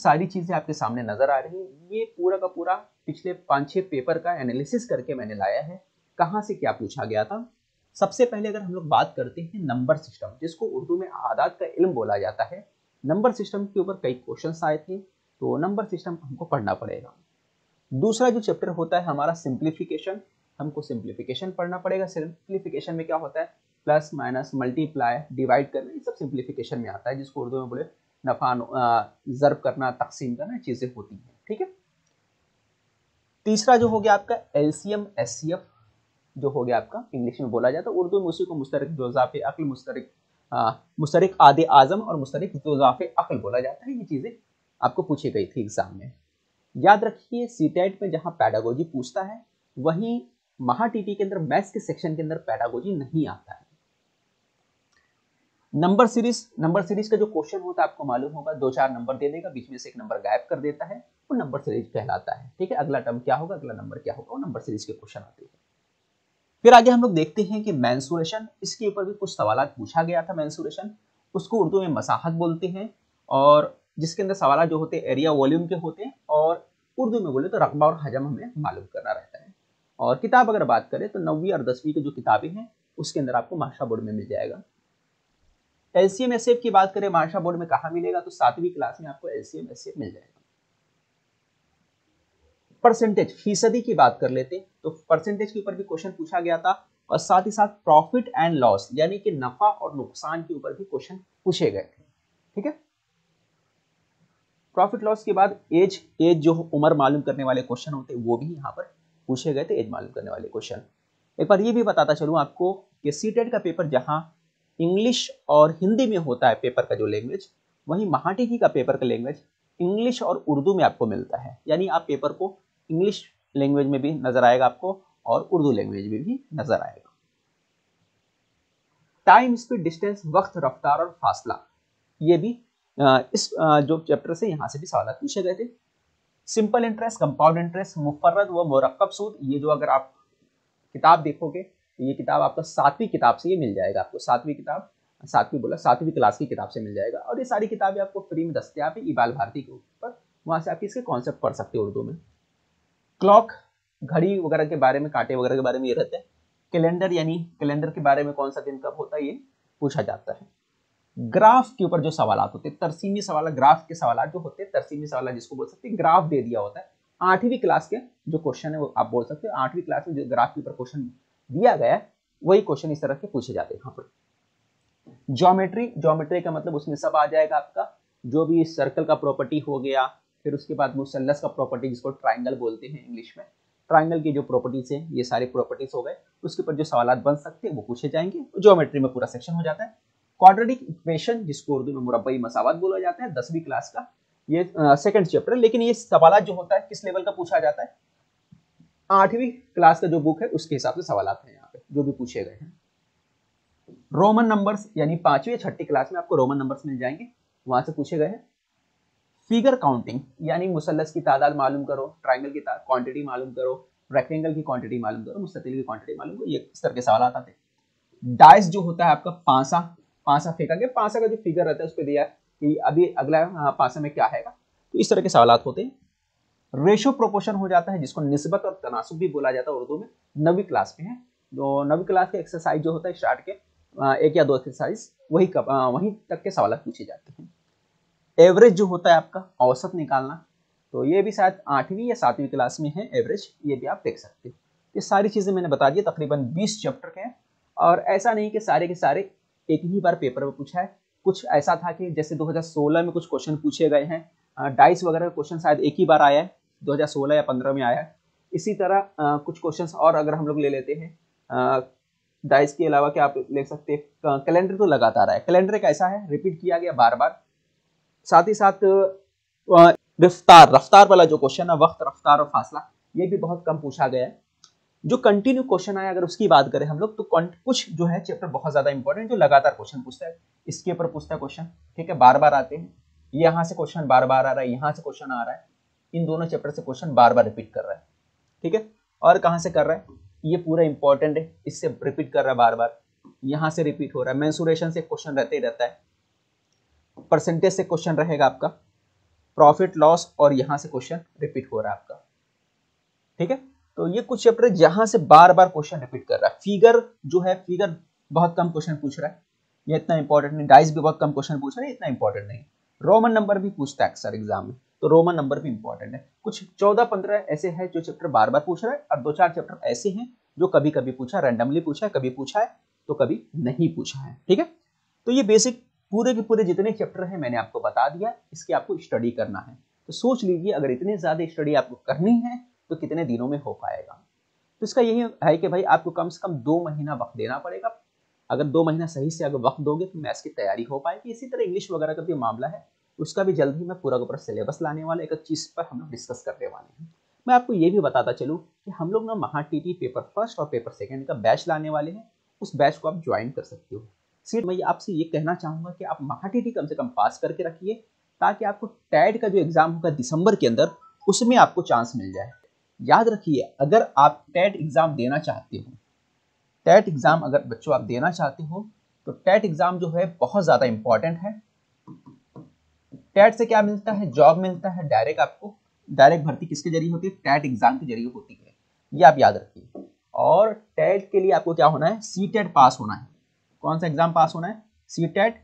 सारी चीजें आपके सामने नजर आ रही हैं। ये पूरा का पूरा पिछले 5-6 पेपर का एनालिसिस करके मैंने लाया है, कहाँ से क्या पूछा गया था। सबसे पहले अगर हम लोग बात करते हैं नंबर सिस्टम, जिसको उर्दू में आदाद का इल्म बोला जाता है, नंबर सिस्टम के ऊपर कई क्वेश्चंस आए थे, तो नंबर सिस्टम हमको पढ़ना पड़ेगा। दूसरा जो चैप्टर होता है हमारा सिंप्लीफिकेशन, हमको सिंप्लीफिकेशन पढ़ना पड़ेगा। सिंप्लीफिकेशन में क्या होता है, प्लस माइनस मल्टीप्लाई डिवाइड करना, ये सब सिंप्लीफिकेशन में आता है, जिसको उर्दू में बोले नफा ज़र्ब करना, तकसीम करना, चीजें होती हैं। ठीक है। तीसरा जो हो गया आपका एलसीएम एचसीएफ, जो हो गया आपका इंग्लिश में बोला जाता है, उर्दू में उसी को मुश्तरक जोज़ाफ़े अक्ल, मुश्तरक आदे आज़म और मुश्तरक जोज़ाफ़े अक्ल बोला जाता है। ये चीज़ें आपको पूछी गई थी एग्जाम में। याद रखिए सीटेट में जहां पैडागोजी पूछता है, वहीं महाटीटी के अंदर मैथ्स के सेक्शन के अंदर पैडागोजी नहीं आता है। नंबर सीरीज का जो क्वेश्चन होता है आपको मालूम होगा, 2-4 नंबर दे देगा, बीच में से एक नंबर गायब कर देता है, वो नंबर सीरीज कहलाता है। ठीक है, अगला टर्म क्या होगा, अगला नंबर क्या होगा, वो नंबर सीरीज के क्वेश्चन आते हैं। फिर आगे हम लोग देखते हैं कि मेंसुरेशन, इसके ऊपर भी कुछ सवाल पूछा गया था। मेंसुरेशन उसको उर्दू में मसाहत बोलते हैं, और जिसके अंदर सवाल जो होते हैं एरिया वॉल्यूम के होते हैं, और उर्दू में बोले तो रकबा और हजम हमें मालूम करना रहता है। और किताब अगर बात करें तो 9वीं और 10वीं की जो किताबें हैं उसके अंदर आपको महाराष्ट्र बोर्ड में मिल जाएगा। एलसीएम एचसीएफ की बात करें महाराष्ट्र बोर्ड में कहाँ मिलेगा, तो 7वीं क्लास में आपको एलसीएम एचसीएफ मिल जाएगा। परसेंटेज फीसदी की बात कर लेते हैं, तो परसेंटेज के ऊपर भी क्वेश्चन पूछा गया था, और साथ ही साथ प्रॉफिट एंड लॉस यानी कि नफा और नुकसान के ऊपर भी क्वेश्चन पूछे गए थे। ठीक है। प्रॉफिट लॉस के बाद एज जो उम्र मालूम करने वाले क्वेश्चन होते हैं वो भी यहाँ पर पूछे गए थे, एज मालूम करने वाले क्वेश्चन। एक बार ये भी बताता चलूं आपको कि सीटेट का पेपर जहां इंग्लिश और हिंदी में होता है पेपर का जो लैंग्वेज, वहीं महाटीटी का पेपर का लैंग्वेज इंग्लिश और उर्दू में आपको मिलता है। यानी आप पेपर को इंग्लिश लैंग्वेज में भी नजर आएगा आपको, और उर्दू लैंग्वेज में भी नजर आएगा। टाइम, स्पीड, डिस्टेंस, वक्त, रफ्तार और फासला, ये भी इस जो चैप्टर से यहाँ से भी सवाल पूछे गए थे। सिंपल इंटरेस्ट, कंपाउंड इंटरेस्ट, मुफर्रद व मुरक्कब सूद, ये जो अगर आप किताब देखोगे तो ये किताब आपको 7वीं किताब से ये मिल जाएगा। आपको 7वीं किताब, 7वीं क्लास की किताब से मिल जाएगा, और ये सारी किताबें आपको फ्री में दस्तयाब है इबाल भारती के ऊपर, वहां से आप इसके कॉन्सेप्ट पढ़ सकते हो उर्दू में। क्लॉक, घड़ी वगैरह के बारे में, कांटे वगैरह के बारे में ये रहते हैं। कैलेंडर, यानी कैलेंडर के बारे में कौन सा दिन कब होता है ये पूछा जाता है। ग्राफ के ऊपर जो सवाल होते हैं, तरसीमी सवाल, ग्राफ के सवाल जो होते हैं, तरसीमी सवाल जिसको बोल सकते हैं, ग्राफ दे दिया होता है। 8वीं क्लास के जो क्वेश्चन है वो आप बोल सकते हो, 8वीं क्लास में जो ग्राफ के ऊपर क्वेश्चन दिया गया है वही क्वेश्चन इस तरह के पूछे जाते हैं यहाँ पर। ज्योमेट्री का मतलब उसमें सब आ जाएगा आपका, जो भी सर्कल का प्रॉपर्टी हो गया, फिर उसके बाद मुसल्लस का प्रॉपर्टी जिसको ट्राइंगल बोलते हैं इंग्लिश में, ट्राइंगल की जो प्रॉपर्टीज है, ये सारी प्रॉपर्टीज हो गए, उसके ऊपर जो सवाल बन सकते हैं वो पूछे जाएंगे। ज्योमेट्री में पूरा सेक्शन हो जाता है। क्वाड्रेटिक इक्वेशन, जिसको उर्दू में मुरब्बई मसावत बोला जाता है, 10वीं क्लास का ये सेकंड चैप्टर। लेकिन ये सवाल जो होता है किस लेवल का पूछा जाता है, 8वीं क्लास का जो बुक है उसके हिसाब से सवाल आते हैं यहाँ पे जो भी पूछे गए हैं। रोमन नंबर्स, यानी 5वीं 6वीं क्लास में आपको रोमन नंबर्स मिल जाएंगे, वहां से पूछे गए हैं। फिगर काउंटिंग, यानी मुसल्लस की तादाद मालूम करो, ट्राइंगल की क्वांटिटी मालूम करो, रेक्टेंगल की क्वांटिटी मालूम करो, मुस्ततिल की क्वांटिटी मालूम करो, ये इस तरह के सवाल आते हैं। डाइस जो होता है आपका पांसा फेंका गया, पांसा का जो फिगर रहता है उस पर दिया कि अभी अगला पांसा में क्या आएगा, तो इस तरह के सवाल होते हैं। रेशो प्रोपोर्शन हो जाता है, जिसको निस्बत और तनासुब भी बोला जाता है उर्दू में, 9वीं क्लास में है। तो 9वीं क्लास का एक्सरसाइज जो होता है स्टार्ट के 1 या 2 एक्सरसाइज वहीं तक के सवाल पूछे जाते हैं। एवरेज जो होता है आपका औसत निकालना, तो ये भी शायद 8वीं या 7वीं क्लास में है एवरेज, ये भी आप देख सकते हो। ये सारी चीजें मैंने बता दी, तकरीबन 20 चैप्टर के हैं, और ऐसा नहीं कि सारे के सारे एक ही बार पेपर में पूछा है। कुछ ऐसा था कि जैसे 2016 में कुछ क्वेश्चन पूछे गए हैं, डाइस वगैरह का क्वेश्चन शायद एक ही बार आया है, 2016 या 15 में आया है। इसी तरह कुछ क्वेश्चन और अगर हम लोग ले लेते हैं डाइस के अलावा, क्या आप ले सकते हैं, कैलेंडर तो लगातार है, कैलेंडर एक ऐसा है रिपीट किया गया बार बार। साथ ही साथ रफ्तार वाला जो क्वेश्चन है, वक्त, रफ्तार और फासला, ये भी बहुत कम पूछा गया है। जो कंटिन्यू क्वेश्चन आया अगर उसकी बात करें हम लोग, तो कुछ जो है चैप्टर बहुत ज्यादा इंपॉर्टेंट जो लगातार क्वेश्चन पूछता है, इसके ऊपर पूछता है क्वेश्चन, ठीक है, बार बार आते हैं। यहाँ से क्वेश्चन बार बार आ रहा है, यहाँ से क्वेश्चन आ रहा है, इन दोनों चैप्टर से क्वेश्चन बार बार रिपीट कर रहा है, ठीक है। और कहाँ से कर रहा है, ये पूरा इंपॉर्टेंट है, इससे रिपीट कर रहा है बार बार, यहाँ से रिपीट हो रहा है। मेंसुरेशन से क्वेश्चन रहते ही रहता है, परसेंटेज से क्वेश्चन रहेगा आपका, प्रॉफिट लॉस, और यहाँ से क्वेश्चन रिपीट हो रहा है आपका। ठीक है, तो ये कुछ चैप्टर है जहां से बार बार क्वेश्चन रिपीट कर रहा है। फिगर जो है, फिगर बहुत कम क्वेश्चन पूछ रहा है, ये इतना इंपॉर्टेंट नहीं। डाइस भी बहुत कम क्वेश्चन पूछ रहा है, इतना इंपॉर्टेंट नहीं। रोमन नंबर भी पूछता है अक्सर एग्जाम में, तो रोमन नंबर भी इंपॉर्टेंट है। कुछ 14-15 ऐसे हैं जो चैप्टर बार बार पूछ रहा है, और 2-4 चैप्टर ऐसे हैं जो कभी कभी पूछा, रैंडमली पूछा है, कभी पूछा है तो कभी नहीं पूछा है। ठीक है, तो ये बेसिक पूरे के पूरे जितने चैप्टर हैं मैंने आपको बता दिया, इसकी आपको स्टडी करना है। तो सोच लीजिए अगर इतने ज्यादा स्टडी आपको करनी है तो कितने दिनों में हो पाएगा। तो इसका यही है कि भाई आपको कम से कम 2 महीना वक्त देना पड़ेगा। अगर 2 महीना सही से अगर वक्त दोगे तो मैथ्स की तैयारी हो पाएगी। इसी तरह इंग्लिश वगैरह का भी मामला है, उसका भी जल्द ही मैं पूरा का पूरा सिलेबस लाने वाला, एक चीज पर हम लोग डिस्कस करने वाले हैं। मैं आपको ये भी बताता चलूँ कि हम लोग ना महा टीटी पेपर फर्स्ट और पेपर सेकेंड का बैच लाने वाले हैं। उस बैच को आप ज्वाइन कर सकते हो। सिर्फ मैं आपसे ये कहना चाहूंगा कि आप महा टीटी कम से कम पास करके रखिए, ताकि आपको टैट का जो एग्जाम होगा दिसंबर के अंदर, उसमें आपको चांस मिल जाए। याद रखिए, अगर आप टैट एग्जाम देना चाहते हो, टैट एग्जाम अगर बच्चों आप देना चाहते हो, तो टैट एग्जाम जो है बहुत ज्यादा इंपॉर्टेंट है। टैट से क्या मिलता है? जॉब मिलता है डायरेक्ट आपको। डायरेक्ट भर्ती किसके जरिए होती है? टैट एग्जाम के जरिए होती है, ये आप याद रखिए। और टैट के लिए आपको क्या होना है? सी टेट पास होना है। कौन सा एग्जाम पास होना है? सी टेट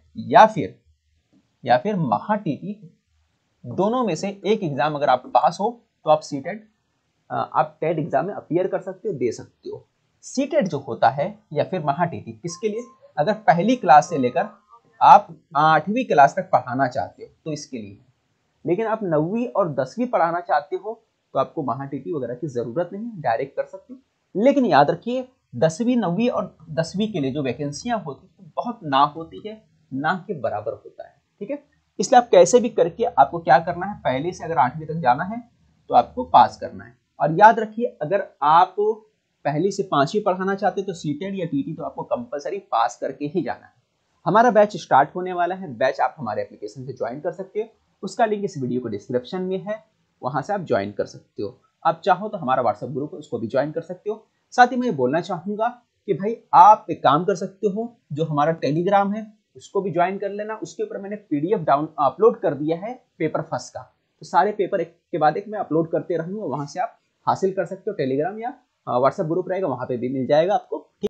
या फिर महा टीटी, दोनों में से एक एग्जाम अगर आप पास हो तो आप सी टेट, आप टेट एग्जाम में अपीयर कर सकते हो, दे सकते हो। सी टेट जो होता है या फिर महा टीटी, किसके लिए? अगर पहली क्लास से लेकर आप 8वीं क्लास तक पढ़ाना चाहते हो तो इसके लिए। लेकिन आप 9वीं और 10वीं पढ़ाना चाहते हो तो आपको महा टीटी वगैरह की जरूरत नहीं है, डायरेक्ट कर सकते हो। लेकिन याद रखिए, 10वीं 9वीं और 10वीं के लिए जो वैकेंसियां होती है बहुत ना होती है, ना के बराबर होता है। ठीक है, इसलिए आप कैसे भी करके आपको क्या करना है, पहले से अगर 8वीं तक जाना है तो आपको पास करना है। और याद रखिए, अगर आप पहली से 5वीं पढ़ाना चाहते हो तो सीटेट या टीटी तो आपको कंपलसरी पास करके ही जाना है। हमारा बैच स्टार्ट होने वाला है। बैच आप हमारे एप्लीकेशन से ज्वाइन कर सकते हो, उसका लिंक इस वीडियो को डिस्क्रिप्शन में है, वहां से आप ज्वाइन कर सकते हो। आप चाहो तो हमारा व्हाट्सएप ग्रुप है, उसको भी ज्वाइन कर सकते हो। साथ ही मैं बोलना चाहूंगा कि भाई आप एक काम कर सकते हो, जो हमारा टेलीग्राम है उसको भी ज्वाइन कर लेना। उसके ऊपर मैंने पीडीएफ अपलोड कर दिया है पेपर फर्स्ट का, तो सारे पेपर एक के बाद एक मैं अपलोड करते रहूंगा, वहां से आप हासिल कर सकते हो। टेलीग्राम या व्हाट्सएप ग्रुप रहेगा, वहां पे भी मिल जाएगा आपको।